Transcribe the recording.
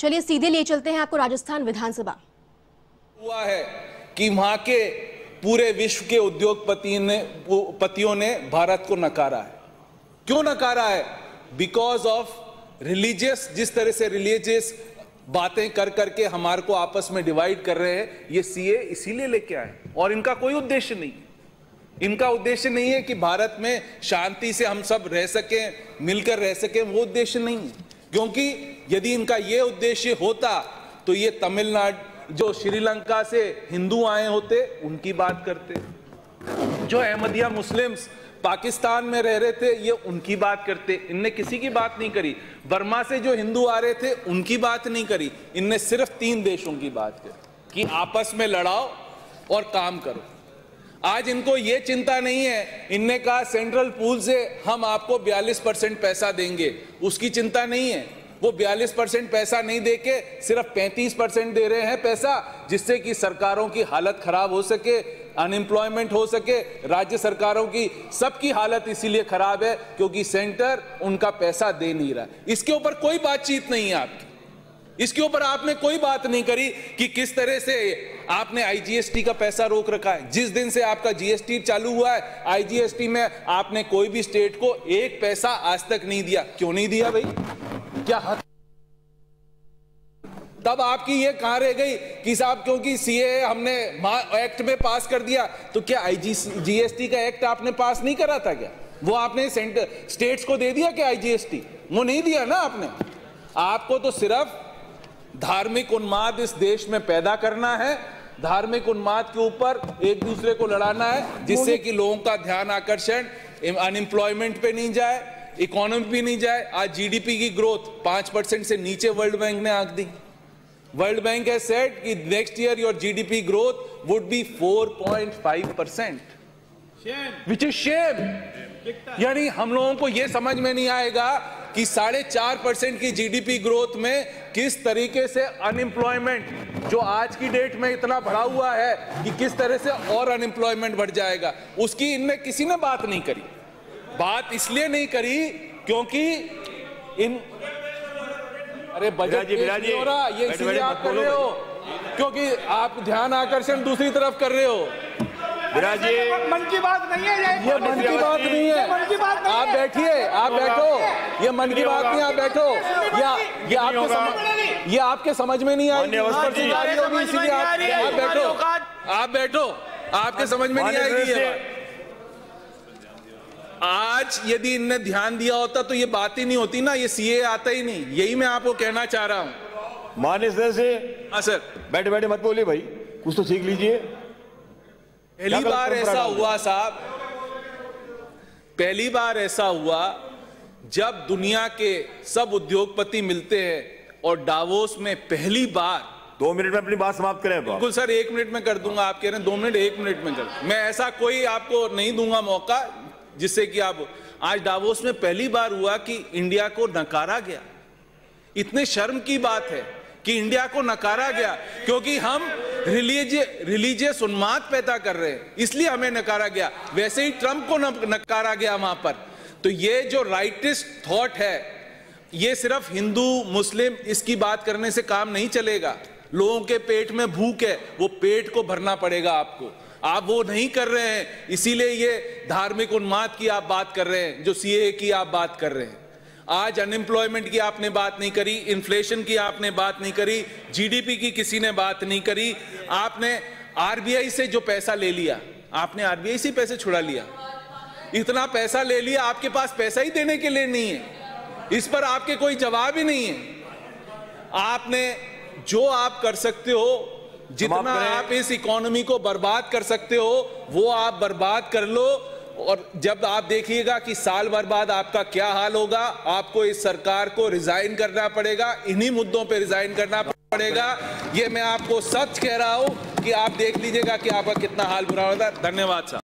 चलिए सीधे ले चलते हैं आपको राजस्थान विधानसभा। हुआ है कि वहां के पूरे विश्व के उद्योगपतियों ने भारत को नकारा है। क्यों नकारा है? बिकॉज ऑफ रिलीजियस, जिस तरह से रिलीजियस बातें कर करके हमारे को आपस में डिवाइड कर रहे हैं। ये सीए इसीलिए लेके आए और इनका कोई उद्देश्य नहीं है। इनका उद्देश्य नहीं है कि भारत में शांति से हम सब रह सकें, मिलकर रह सकें, वो उद्देश्य नहीं है। क्योंकि यदि इनका ये उद्देश्य होता तो ये तमिलनाडु, जो श्रीलंका से हिंदू आए होते, उनकी बात करते। जो अहमदिया मुस्लिम्स पाकिस्तान में रह रहे थे, ये उनकी बात करते। इनने किसी की बात नहीं करी। बर्मा से जो हिंदू आ रहे थे, उनकी बात नहीं करी। इनने सिर्फ 3 देशों की बात करी कि आपस में लड़ाओ और काम करो। आज इनको ये चिंता नहीं है। इनने कहा सेंट्रल पूल से हम आपको 42% पैसा देंगे, उसकी चिंता नहीं है। वो 42% पैसा नहीं देके सिर्फ 35% दे रहे हैं पैसा, जिससे कि सरकारों की हालत खराब हो सके, अनएम्प्लॉयमेंट हो सके। राज्य सरकारों की सबकी हालत इसीलिए खराब है क्योंकि सेंटर उनका पैसा दे नहीं रहा। इसके ऊपर कोई बातचीत नहीं है आपकी। इसके ऊपर आपने कोई बात नहीं करी कि किस तरह से आपने आईजीएसटी का पैसा रोक रखा है। जिस दिन से आपका जीएसटी चालू हुआ है, आईजीएसटी में आपने कोई भी स्टेट को 1 पैसा आज तक नहीं दिया। क्यों नहीं दिया भाई? क्या हक? तब आपकी ये कहां रह गई कि साहब क्योंकि सीए हमने एक्ट में पास कर दिया, तो क्या जीएसटी का एक्ट आपने पास नहीं करा था क्या? वो आपने सेंटर स्टेट्स को दे दिया क्या आईजीएसटी? वो नहीं दिया ना आपने। आपको तो सिर्फ धार्मिक उन्माद इस देश में पैदा करना है, धार्मिक उन्माद के ऊपर एक दूसरे को लड़ाना है, जिससे कि लोगों का ध्यान आकर्षण अनएम्प्लॉयमेंट पे नहीं जाए, इकोनॉमी भी नहीं जाए। आज जीडीपी की ग्रोथ 5% से नीचे वर्ल्ड बैंक ने आंक दी। वर्ल्ड बैंक हैज सेड कि next year your GDP growth would be 4.5%, which is shame. यानी हम लोगों को यह समझ में नहीं आएगा कि 4.5% की जीडीपी ग्रोथ में किस तरीके से अनएम्प्लॉयमेंट, जो आज की डेट में इतना बढ़ा हुआ है, कि किस तरह से और अनएम्प्लॉयमेंट बढ़ जाएगा, उसकी इनने किसी ने बात नहीं करी। बात इसलिए नहीं करी क्योंकि अरे बजट नहीं हो रहा, ये इसलिए आप कर रहे हो क्योंकि आप ध्यान आकर्षण दूसरी तरफ कर रहे हो। मन की बात नहीं है ये मन की बात नहीं है। आप बैठिए, आप बैठो। ये मन की बात नहीं, आप बैठो। ये आपके समझ में नहीं आएगी, इसीलिए आप बैठो। आप बैठो, आपके समझ में नहीं आएगी ये बात। आज यदि इनने ध्यान दिया होता तो ये बात ही नहीं होती ना, ये सीए आता ही नहीं। यही मैं आपको कहना चाह रहा हूं। माने से हाँ सर, बैठे बैठे मत बोलिए भाई, कुछ तो सीख लीजिए। पहली बार ऐसा हुआ साहब, पहली बार ऐसा हुआ जब दुनिया के सब उद्योगपति मिलते हैं और डावोस में पहली बार। 2 मिनट में अपनी बात समाप्त करें। बिल्कुल सर, 1 मिनट में कर दूंगा। आप कह रहे हैं 2 मिनट, 1 मिनट में कर। मैं ऐसा कोई आपको नहीं दूंगा मौका जिससे कि आप। आज डावोस में पहली बार हुआ कि इंडिया को नकारा गया। इतने शर्म की बात है कि इंडिया को नकारा गया क्योंकि हम रिलीजियस उन्माद पैदा कर रहे हैं, इसलिए हमें नकारा गया। वैसे ही ट्रंप को नकारा गया वहां पर। तो ये जो राइटिस्ट थॉट है, ये सिर्फ हिंदू मुस्लिम इसकी बात करने से काम नहीं चलेगा। लोगों के पेट में भूख है, वो पेट को भरना पड़ेगा आपको। आप वो नहीं कर रहे हैं, इसीलिए ये धार्मिक उन्माद की आप बात कर रहे हैं, जो सीए की आप बात कर रहे हैं। आज अनएम्प्लॉयमेंट की आपने बात नहीं करी, इन्फ्लेशन की आपने बात नहीं करी, जीडीपी की किसी ने बात नहीं करी। आपने आरबीआई से जो पैसा ले लिया, आपने आरबीआई से पैसे छुड़ा लिया। इतना पैसा ले लिया, आपके पास पैसा ही देने के लिए नहीं है। इस पर आपके कोई जवाब ही नहीं है। आपने जो आप कर सकते हो, जितना आप इस इकोनॉमी को बर्बाद कर सकते हो, वो आप बर्बाद कर लो। और जब आप देखिएगा कि साल भर बाद आपका क्या हाल होगा, आपको इस सरकार को रिजाइन करना पड़ेगा, इन्हीं मुद्दों पे रिजाइन करना पड़ेगा। ये मैं आपको सच कह रहा हूं कि आप देख लीजिएगा कि आपका कितना हाल बुरा होता है। धन्यवाद साहब।